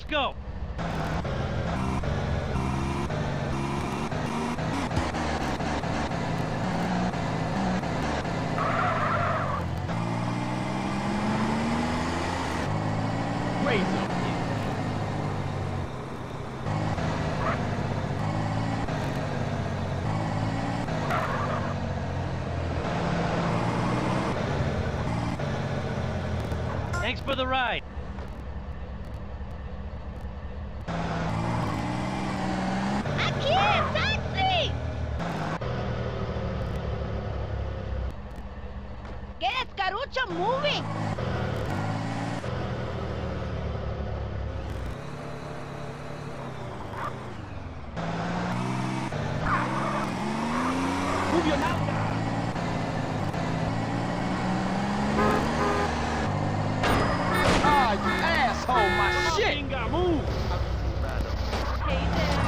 Let's go. Raise up. Thanks for the ride. Aquí, taxi! Get it, Carucho, moving! Move your mouth. Ah, you asshole, my shit! Inga, move. Hey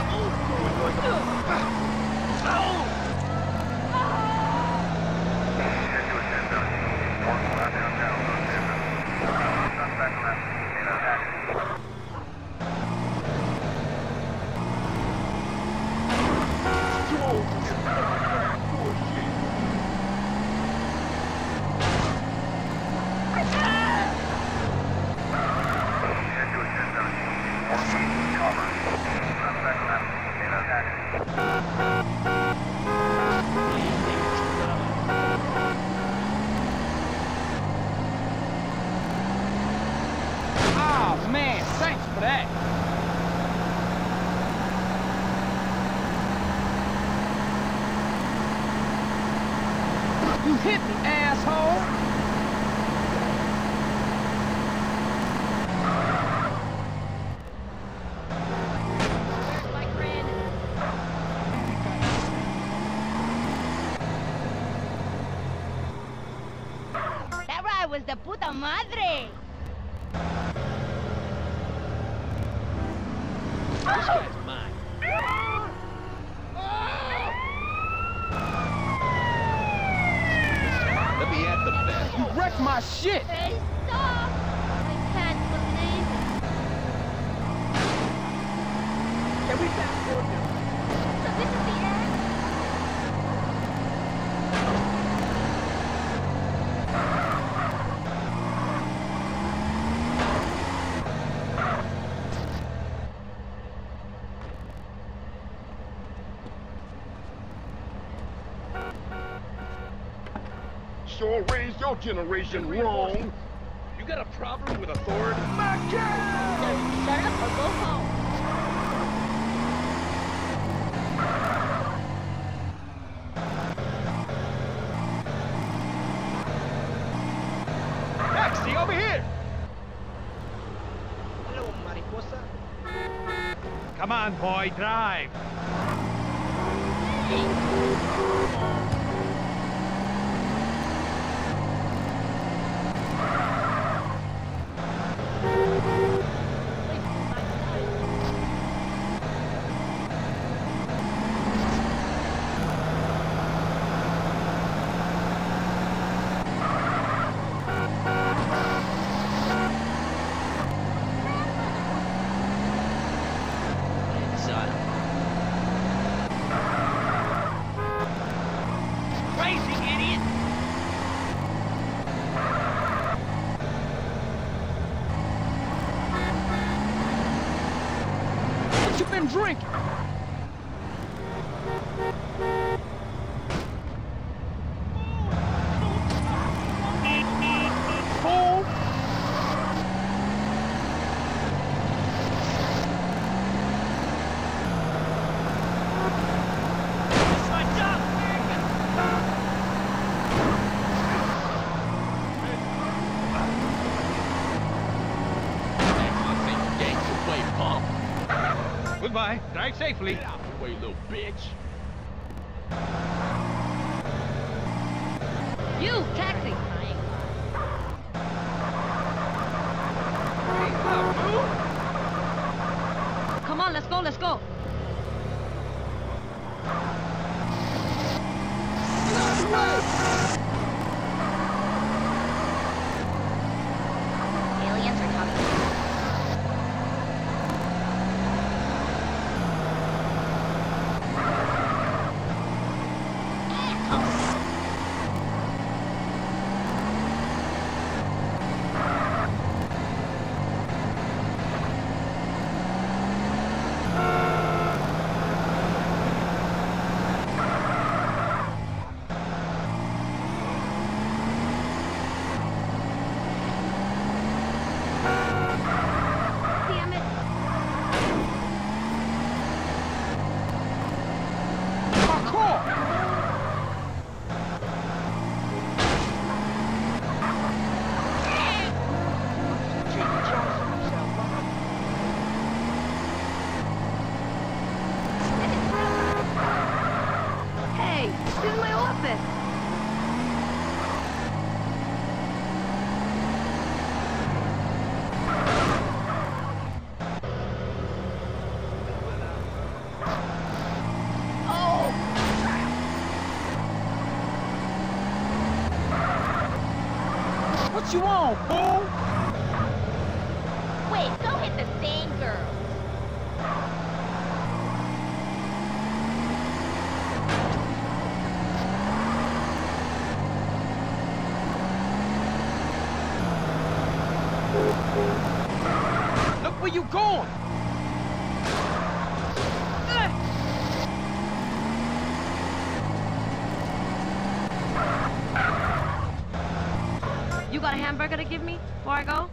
Oh, man, thanks for that. You hit me, asshole! my friend. That ride was de puta madre! This guy's mine. Let me at the best. You wrecked my shit! Hey, stop! I can't believe it. Can we fast forward now? So this is the end? Sure raised your generation wrong. You got a problem with authority? Just shut up or go home. Taxi, over here! Hello, mariposa. Come on, boy, drive. Crazy idiot! What you been drinking? Fool! What's up, Goodbye. Drive safely. Get out the way, little bitch! You, taxi! Come on, let's go, let's go! Aliens are talking. What you on, fool? Wait, go hit the same girl. Look where you going! You got a hamburger to give me before I go?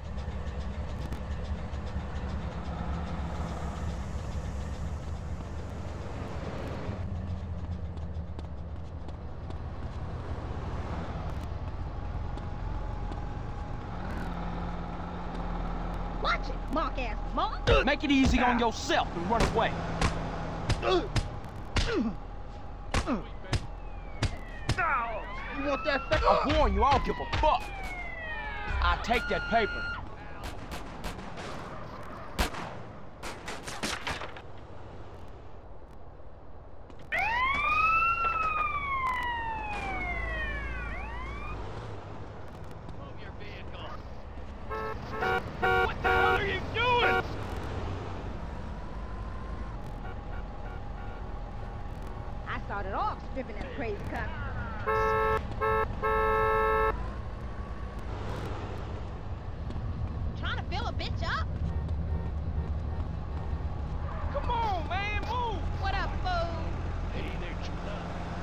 Watch it, mark-ass mom. Make it easy on yourself and run away. You want that thing? I warn you, I don't give a fuck. I'll take that paper. Move your vehicle. What the hell are you doing? I started off stripping that crazy cop. Trying to fill a bitch up? Come on, man, move! What up, fool? Hey there, Chula.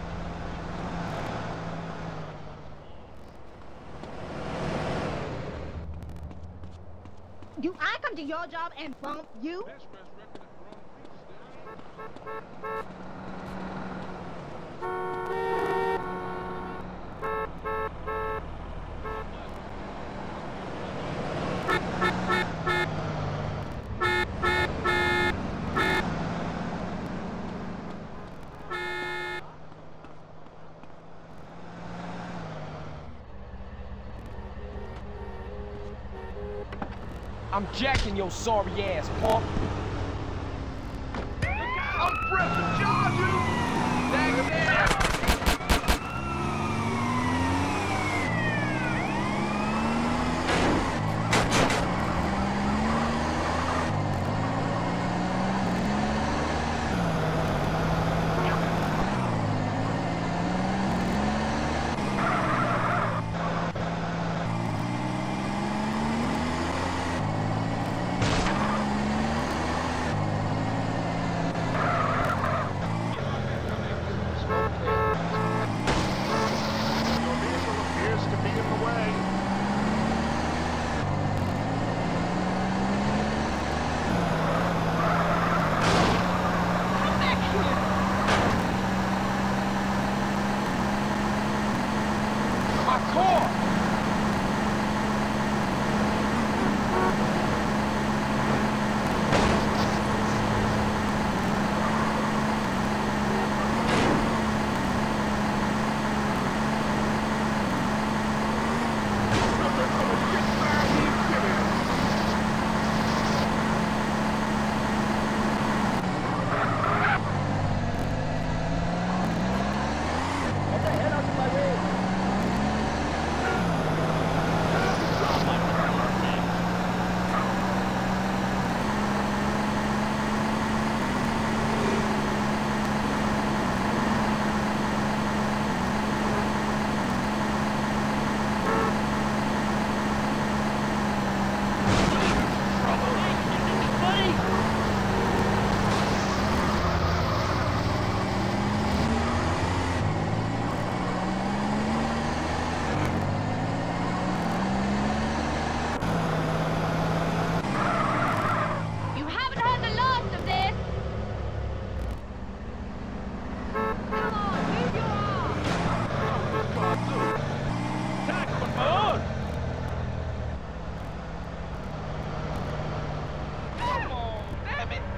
Do I come to your job and bump you? I'm jacking your sorry ass, punk. I'm pressing charge, you! Dang it! Your vehicle appears to be in the way. My car! You haven't heard the last of this! Come on, move your arms! Tax on my own! Come on, damn it!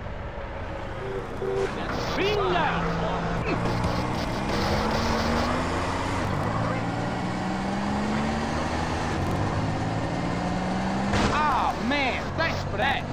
Ah, man, thanks for that.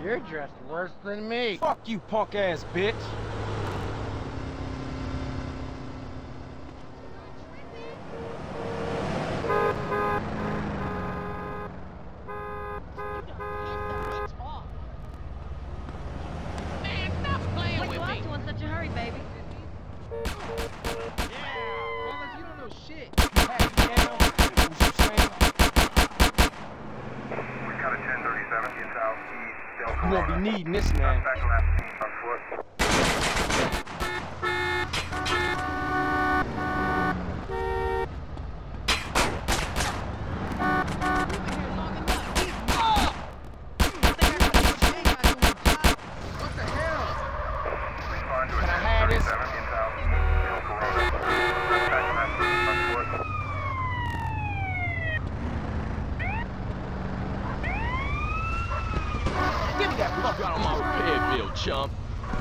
You're dressed worse than me. Fuck you, punk ass bitch. Man, stop playing What with you me. up to in such a hurry, baby? Yeah, brothers, you don't know shit. We got a 1037 in southeast Del You won't be Corona. needing this, man. Back left on foot. What the hell? Respond to a Can I have this? 1037 in southeast Del Corona. Back left on foot. Give me that fuck out of my repair bill, chump.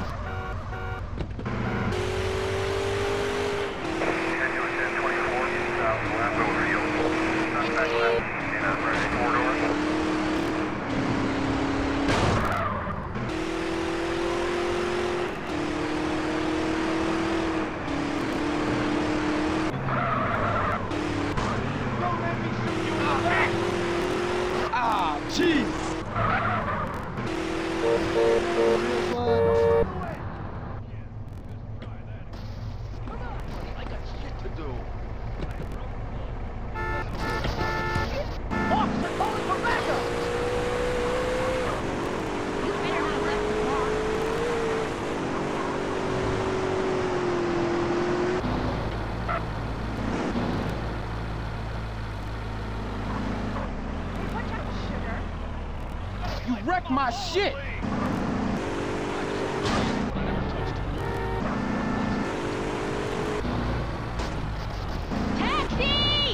Head to a 1024 in south Lambeau Field. Back left in a ready corridor. Ah, jeez. I got shit to do. Officer calling for backup! You better not left the car. Hey, watch out, sugar. You wrecked my shit. Taxi!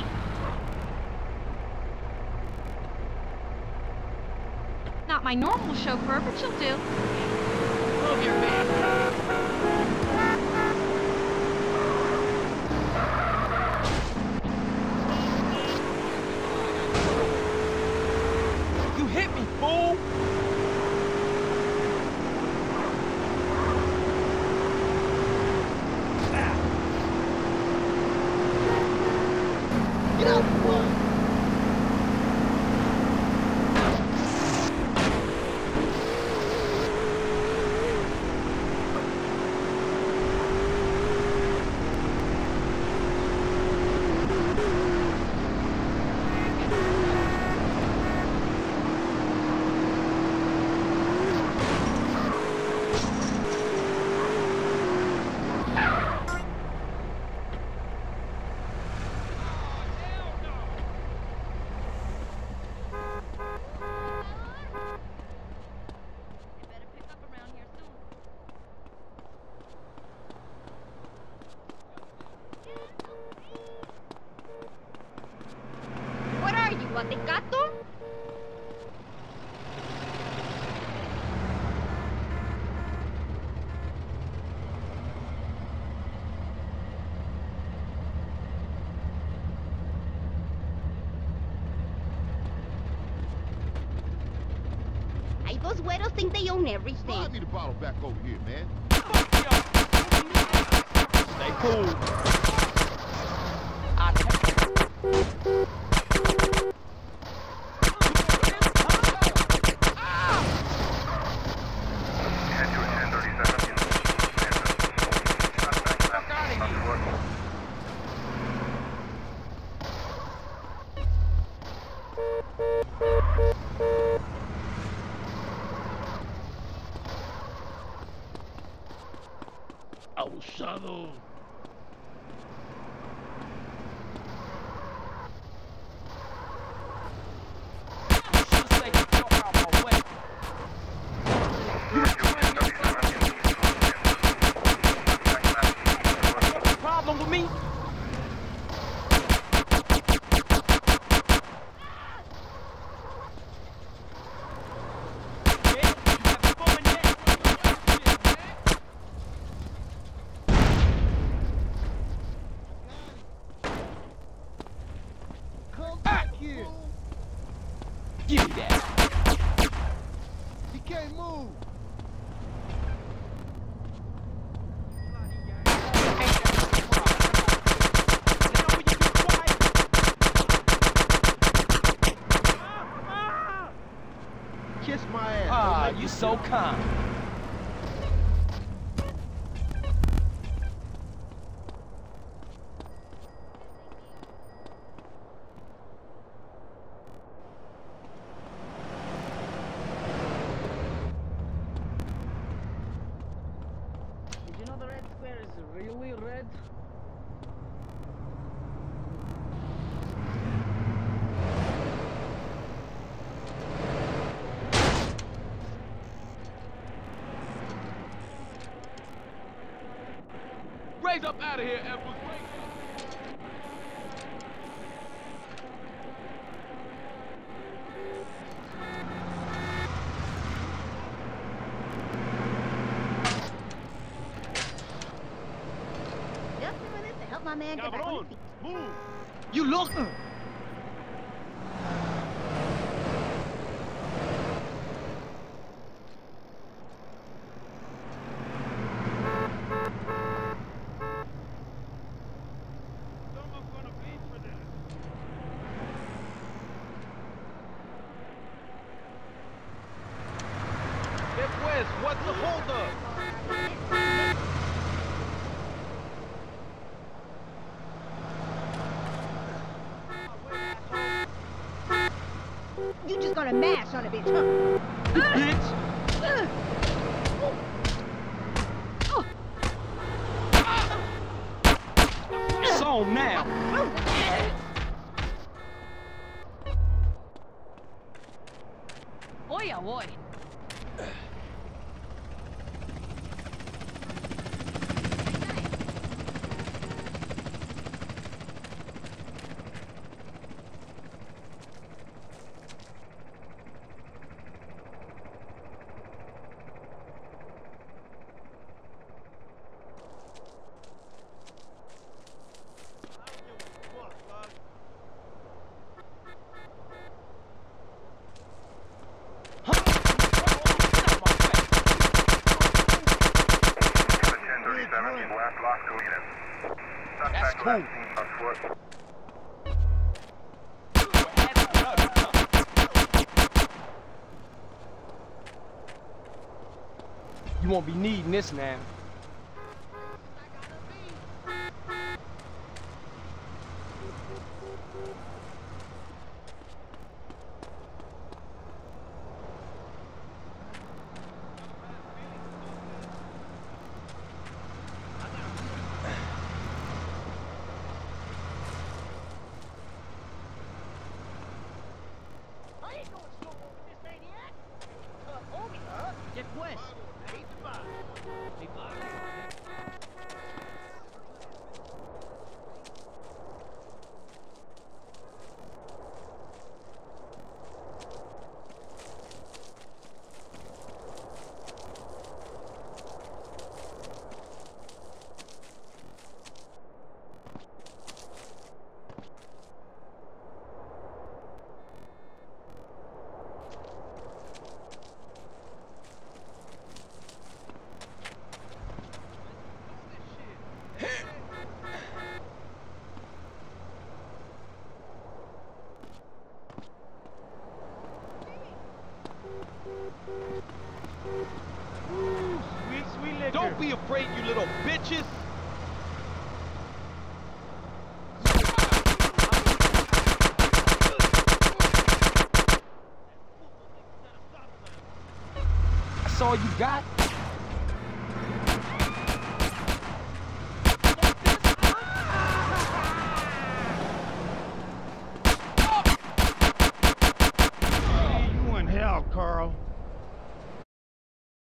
Not my normal chauffeur, but she'll do. Move your feet. You hit me, fool. Get out the way. They better pick up around here soon. What are you, a tecato? Ay, those güeros think they own everything. Slide me the bottle back over here, man. Stay cool. Head to a 1037 in southeast Back left on foot. Abusado. Should've stayed the fuck out my way. Head to a 1037 in east Back left on foot. Problem with me? move. Kiss my ass. Ah, you so kind. Did you know the Red Square is really red? Raise up out of here, Edwards. Just a minute to help my man get back on his feet. Move. You look. Someone's gonna pay for this. Hit West, what's the holdup? You just gonna mash on a bitch, huh? Bitch. So now. Oy, oy. Last lock to unit. That's Suspect cool. last seen on foot. You won't be needing this now. Get West. Don't be afraid, you little bitches. That's all you got? You in hell, Carl.